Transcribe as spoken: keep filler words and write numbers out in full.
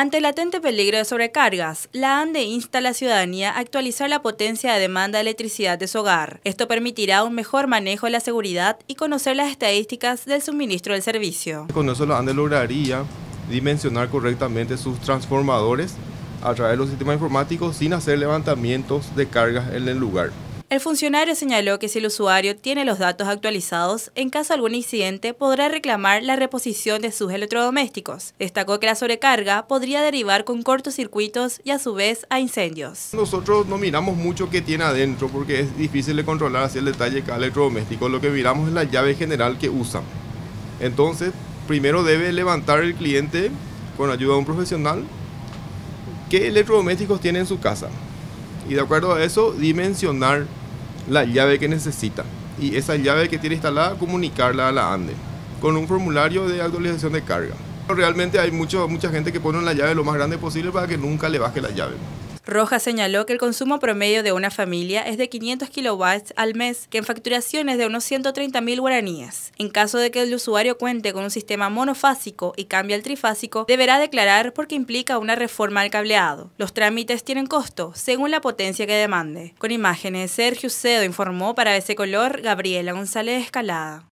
Ante el latente peligro de sobrecargas, la ANDE insta a la ciudadanía a actualizar la potencia de demanda de electricidad de su hogar. Esto permitirá un mejor manejo de la seguridad y conocer las estadísticas del suministro del servicio. Con eso la ANDE lograría dimensionar correctamente sus transformadores a través de los sistemas informáticos sin hacer levantamientos de cargas en el lugar. El funcionario señaló que si el usuario tiene los datos actualizados, en caso de algún incidente podrá reclamar la reposición de sus electrodomésticos. Destacó que la sobrecarga podría derivar con cortocircuitos y a su vez a incendios. Nosotros no miramos mucho qué tiene adentro porque es difícil de controlar así el detalle cada electrodoméstico. Lo que miramos es la llave general que usan. Entonces, primero debe levantar el cliente con ayuda de un profesional qué electrodomésticos tiene en su casa. Y de acuerdo a eso, dimensionar la llave que necesita y esa llave que tiene instalada comunicarla a la ANDE con un formulario de actualización de carga. Realmente hay mucho, mucha gente que pone la llave lo más grande posible para que nunca le baje la llave. Rojas señaló que el consumo promedio de una familia es de quinientos kilowatts al mes, que en facturación es de unos ciento treinta mil guaraníes. En caso de que el usuario cuente con un sistema monofásico y cambie al trifásico, deberá declarar porque implica una reforma del cableado. Los trámites tienen costo, según la potencia que demande. Con imágenes, Sergio Cedo informó para A B C Color, Gabriela González Escalada.